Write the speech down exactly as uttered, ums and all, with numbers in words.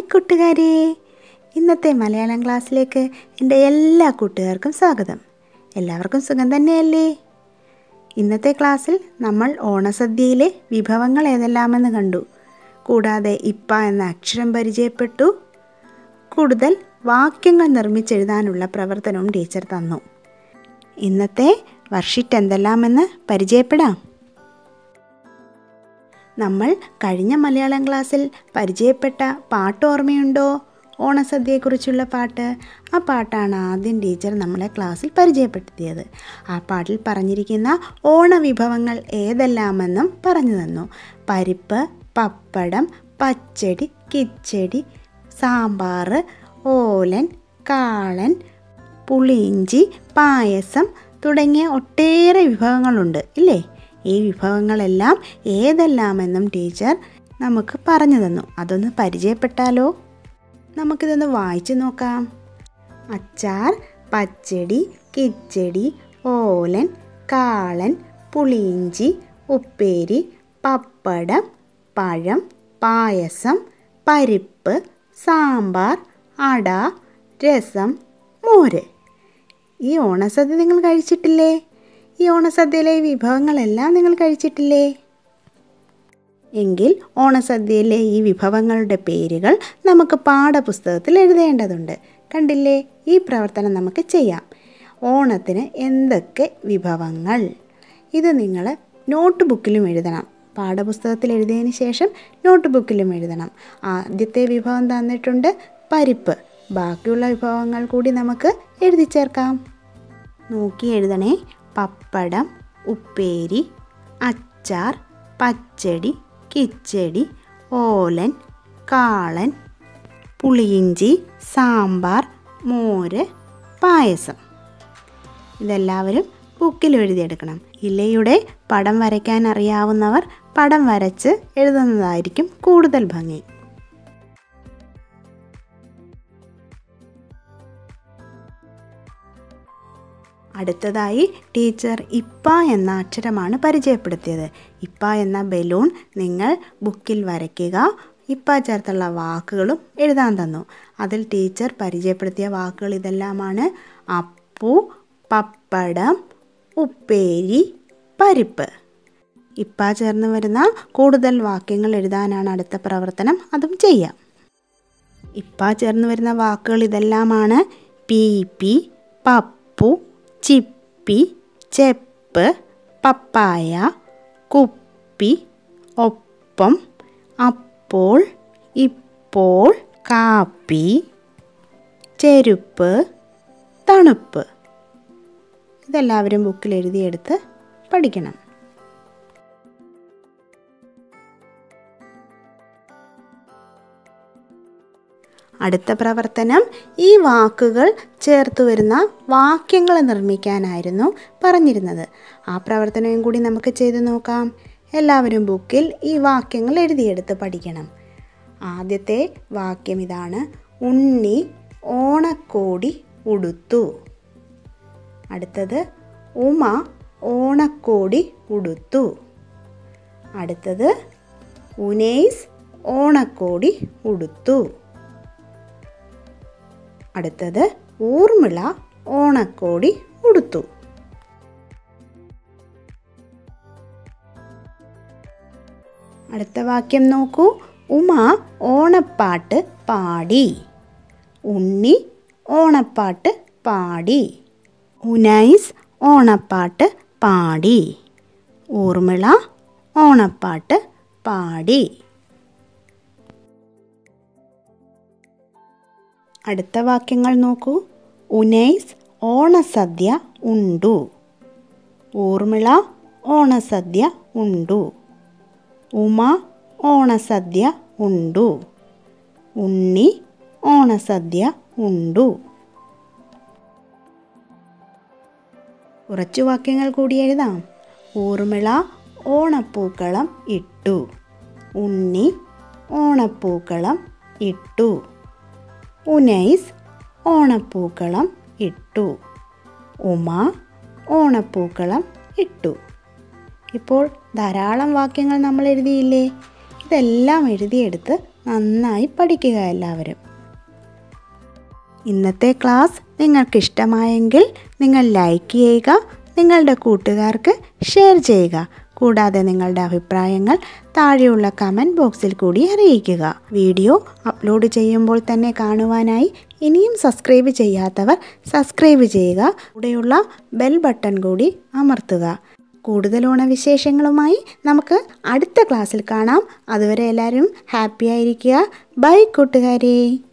കൂട്ടുകാരെ, ഇന്നത്തെ മലയാളം ക്ലാസ്സിലേക്ക് എൻ്റെ എല്ലാ കൂട്ടുകാർക്കും സ്വാഗതം. എല്ലാവർക്കും സുഖം തന്നെയല്ലേ? ഇന്നത്തെ ക്ലാസ്സിൽ നമ്മൾ ഓണസദ്യയിലെ വിഭവങ്ങൾ ഏതെല്ലാമെന്ന് കണ്ടു. കൂടാതെ ഇപ്പ എന്ന അക്ഷരം പരിചയപ്പെട്ടു. കൂടുതൽ വാക്യങ്ങൾ നിർമ്മിച്ചെഴുതാനുള്ള പ്രവർത്തനവും ടീച്ചർ തന്നു. ഇന്നത്തെ വർക്ക്ഷീറ്റ് എന്തെല്ലാമെന്ന് പരിചയപ്പെടാം. നമ്മൾ കഴിഞ്ഞ മലയാളം ക്ലാസ്സിൽ പരിചയപ്പെട്ട പാട്ട് ഓർമ്മയുണ്ടോ? ഓണസദ്യയെക്കുറിച്ചുള്ള പാട്ട്. ആ പാട്ടാണ് ആദ്യം ടീച്ചർ നമ്മളെ ക്ലാസ്സിൽ പരിചയപ്പെടുത്തിയത്. ആ പാട്ടിൽ പറഞ്ഞിരിക്കുന്ന ഓണവിഭവങ്ങൾ ഏതെല്ലാമെന്നും പറഞ്ഞു തന്നു. പരിപ്പ്, പപ്പടം, പച്ചടി, കിച്ചടി, സാമ്പാർ, ഓലൻ, കാളൻ, പുളിയിഞ്ചി, പായസം തുടങ്ങിയ ഒട്ടേറെ വിഭവങ്ങളുണ്ട് ഇല്ലേ? ഈ വിഭവങ്ങളെല്ലാം ഏതെല്ലാമെന്നും ടീച്ചർ നമുക്ക് പറഞ്ഞു തന്നു. അതൊന്ന് പരിചയപ്പെട്ടാലോ? നമുക്കിതൊന്ന് വായിച്ചു നോക്കാം. അച്ചാർ, പച്ചടി, കിച്ചടി, ഓലൻ, കാളൻ, പുളിയിഞ്ചി, ഉപ്പേരി, പപ്പടം, പഴം, പായസം, പരിപ്പ്, സാമ്പാർ, അട, രസം, മോര്. ഈ ഓണസദ്യ നിങ്ങൾ കഴിച്ചിട്ടില്ലേ? ഈ ഓണസദ്യയിലെ വിഭവങ്ങളെല്ലാം നിങ്ങൾ കഴിച്ചിട്ടില്ലേ? എങ്കിൽ ഓണസദ്യയിലെ ഈ വിഭവങ്ങളുടെ പേരുകൾ നമുക്ക് പാഠപുസ്തകത്തിൽ എഴുതേണ്ടതുണ്ട്. കണ്ടില്ലേ? ഈ പ്രവർത്തനം നമുക്ക് ചെയ്യാം. ഓണത്തിന് എന്തൊക്കെ വിഭവങ്ങൾ? ഇത് നിങ്ങൾ നോട്ട് ബുക്കിലും എഴുതണം. പാഠപുസ്തകത്തിൽ എഴുതിയതിന് ശേഷം നോട്ട് ബുക്കിലും എഴുതണം. ആദ്യത്തെ വിഭവം തന്നിട്ടുണ്ട് പരിപ്പ്. ബാക്കിയുള്ള വിഭവങ്ങൾ കൂടി നമുക്ക് എഴുതി ചേർക്കാം. നോക്കി എഴുതണേ. പപ്പടം, ഉപ്പേരി, അച്ചാർ, പച്ചടി, കിച്ചടി, ഓലൻ, കാളൻ, പുളിയിഞ്ചി, സാമ്പാർ, മോര്, പായസം. ഇതെല്ലാവരും ബുക്കിൽ എഴുതിയെടുക്കണം. ഇലയുടെ പടം വരയ്ക്കാൻ അറിയാവുന്നവർ പടം വരച്ച് എഴുതുന്നതായിരിക്കും കൂടുതൽ ഭംഗി. അടുത്തതായി ടീച്ചർ ഇപ്പ എന്ന അക്ഷരമാണ് പരിചയപ്പെടുത്തിയത്. ഇപ്പ എന്ന ബലൂൺ നിങ്ങൾ ബുക്കിൽ വരയ്ക്കുക. ഇപ്പ ചേർത്തുള്ള വാക്കുകളും എഴുതാൻ തന്നു. അതിൽ ടീച്ചർ പരിചയപ്പെടുത്തിയ വാക്കുകൾ ഇതെല്ലാമാണ്: അപ്പു, പപ്പടം, ഉപ്പേരി, പരിപ്പ്. ഇപ്പ ചേർന്ന് വരുന്ന കൂടുതൽ വാക്യങ്ങൾ എഴുതാനാണ് അടുത്ത പ്രവർത്തനം. അതും ചെയ്യാം. ഇപ്പ ചേർന്ന് വരുന്ന വാക്കുകൾ ഇതെല്ലാമാണ്: പീപ്പി, പപ്പു, ചിപ്പി, ചെപ്പ്, പപ്പായ, കുപ്പി, ഒപ്പം, അപ്പോൾ, ഇപ്പോൾ, കാപ്പി, ചെരുപ്പ്, തണുപ്പ്. ഇതെല്ലാവരും ബുക്കിൽ എഴുതിയെടുത്ത് പഠിക്കണം. അടുത്ത പ്രവർത്തനം ഈ വാക്കുകൾ ചേർത്ത് വരുന്ന വാക്യങ്ങൾ നിർമ്മിക്കാനായിരുന്നു പറഞ്ഞിരുന്നത്. ആ പ്രവർത്തനവും കൂടി നമുക്ക് ചെയ്തു നോക്കാം. എല്ലാവരും ബുക്കിൽ ഈ വാക്യങ്ങൾ എഴുതിയെടുത്ത് പഠിക്കണം. ആദ്യത്തെ വാക്യം ഇതാണ്: ഉണ്ണി ഓണക്കോടി ഉടുത്തു. അടുത്തത്: ഉമ ഓണക്കോടി ഉടുത്തു. അടുത്തത്: ഉനൈസ് ഓണക്കോടി ഉടുത്തു. അടുത്തത്: ഊർമിള ഓണക്കോടി ഉടുത്തു. അടുത്ത വാക്യം നോക്കൂ. ഉമ ഓണപ്പാട്ട് പാടി. ഉണ്ണി ഓണപ്പാട്ട് പാടി. ഉനൈസ് ഓണപ്പാട്ട് പാടി. ഊർമിള ഓണപ്പാട്ട് പാടി. അടുത്ത വാക്യങ്ങൾ നോക്കൂ. ഉനൈസ് ഓണസദ്യ ഉണ്ടു. ഊർമിള ഓണസദ്യ ഉണ്ടു. ഉമ ഓണസദ്യ ഉണ്ടു. ഉണ്ണി ഓണസദ്യ ഉണ്ടു. കുറച്ചു വാക്യങ്ങൾ കൂടി എഴുതാം. ഊർമിള ഓണപ്പൂക്കളം ഇട്ടു. ഉണ്ണി ഓണപ്പൂക്കളം ഇട്ടു. ഉനൈസ് ഓണപ്പൂക്കളം ഇട്ടു. ഉമ ഓണപ്പൂക്കളം ഇട്ടു. ഇപ്പോൾ ധാരാളം വാക്യങ്ങൾ നമ്മൾ എഴുതിയില്ലേ? ഇതെല്ലാം എഴുതിയെടുത്ത് നന്നായി പഠിക്കുക എല്ലാവരും. ഇന്നത്തെ ക്ലാസ് നിങ്ങൾക്ക് ഇഷ്ടമായെങ്കിൽ നിങ്ങൾ ലൈക്ക് ചെയ്യുക, നിങ്ങളുടെ കൂട്ടുകാർക്ക് ഷെയർ ചെയ്യുക. കൂടാതെ നിങ്ങളുടെ അഭിപ്രായങ്ങൾ താഴെയുള്ള കമൻറ്റ് ബോക്സിൽ കൂടി അറിയിക്കുക. വീഡിയോ അപ്ലോഡ് ചെയ്യുമ്പോൾ തന്നെ കാണുവാനായി ഇനിയും സബ്സ്ക്രൈബ് ചെയ്യാത്തവർ സബ്സ്ക്രൈബ് ചെയ്യുക. കൂടെയുള്ള ബെൽ ബട്ടൺ കൂടി അമർത്തുക. കൂടുതൽ ഓണവിശേഷങ്ങളുമായി നമുക്ക് അടുത്ത ക്ലാസ്സിൽ കാണാം. അതുവരെ എല്ലാവരും ഹാപ്പി ആയിരിക്കുക. ബൈ കൂട്ടുകാരെ.